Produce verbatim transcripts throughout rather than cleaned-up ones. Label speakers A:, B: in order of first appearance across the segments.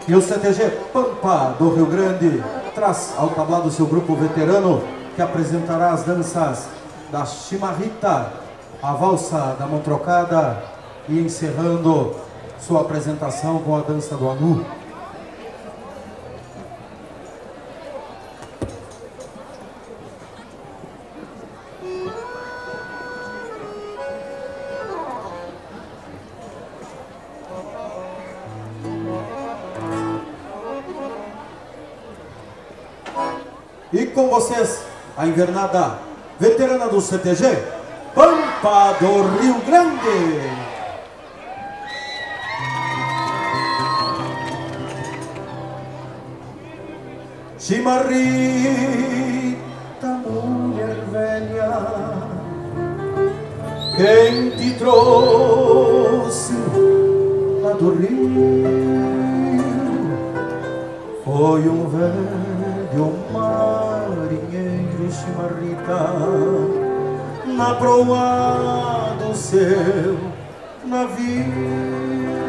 A: E o C T G Pampa do Rio Grande traz ao tablado seu grupo veterano que apresentará as danças da chimarrita, a valsa da mão trocada e encerrando sua apresentação com a dança do anu. E com vocês, a invernada veterana do C T G, Pampa do Rio Grande. Chimarrita, mulher velha, quem te trouxe lá do Rio foi um velho marinheiro chimarrita na proa do seu navio.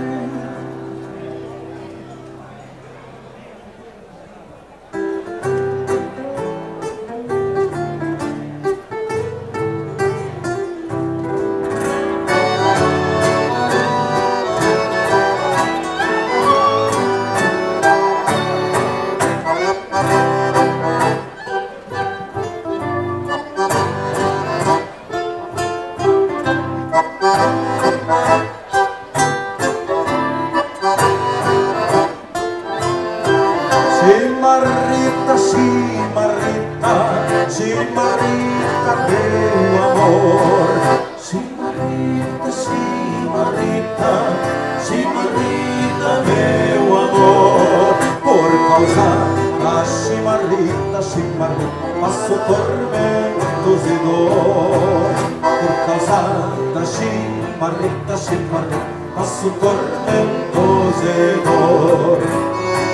A: Chimarrita, chimarrita, chimarrita, meu amor. Chimarrita, chimarrita, chimarrita, meu amor. Por causa da chimarrita, chimarrita, passo tormentos e dor. Por causa da chimarrita, chimarrita, passo tormentos e dor.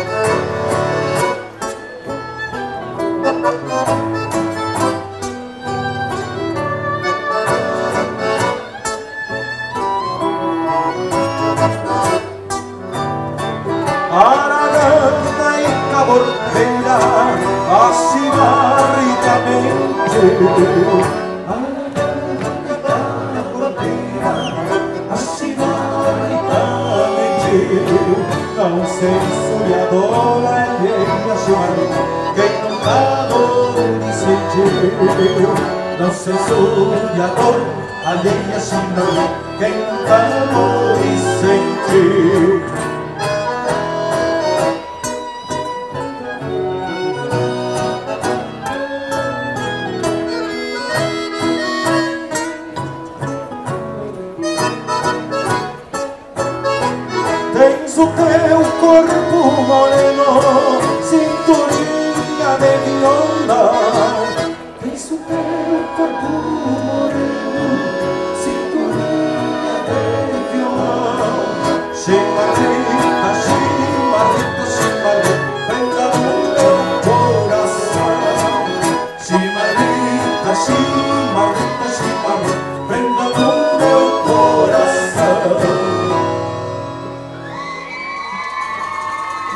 A: Aragana e cabordeira, a chimarrita mentiu. Aragana e cabordeira, a chimarrita mentiu. Não censuriadora alheia, chimarrita, quem nunca dor e sentiu. Não censuriador alheia, chimarrita, quem nunca dor e sentiu. Tens o teu corpo moreno, cinturinha de violão. Tens o teu corpo moreno, cinturinha de violão. Chimarrita, chimarrita, chimarrita, prenda no meu coração. Chimarrita, chimarrita, chimarrita, prenda no meu coração.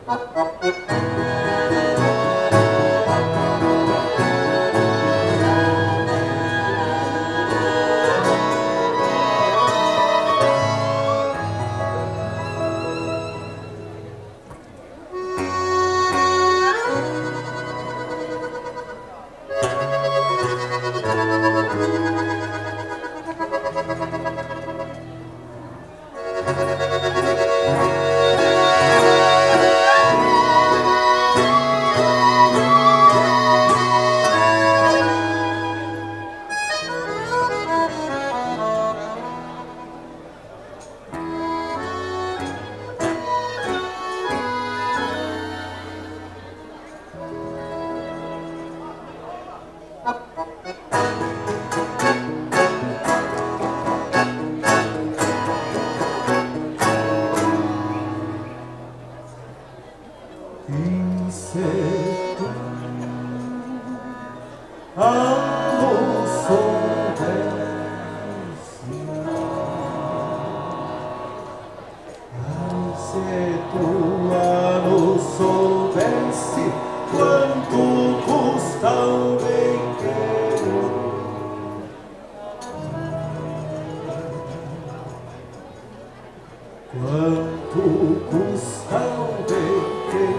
A: Inseto amo soubesse, inseto amo soubesse quanto custa o bem querer, quanto custa o bem querer.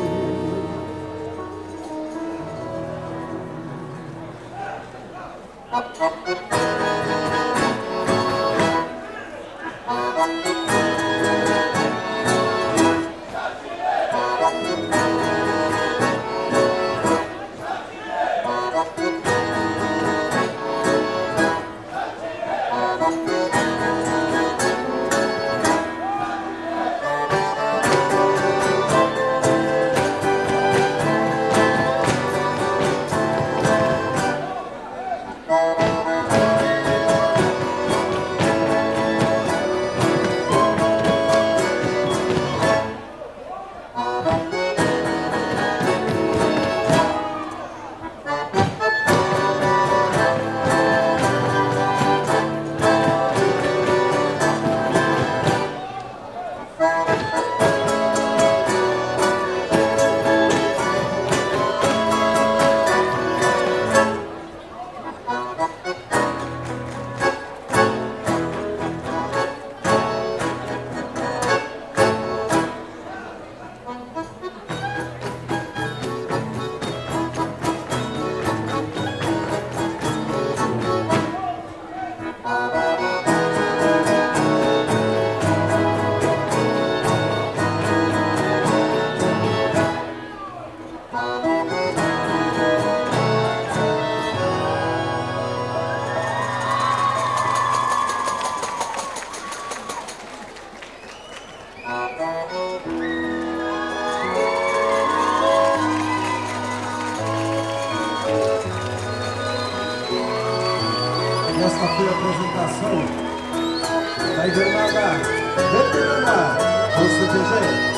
A: Esta foi a apresentação da Invernada Veterana do C T G.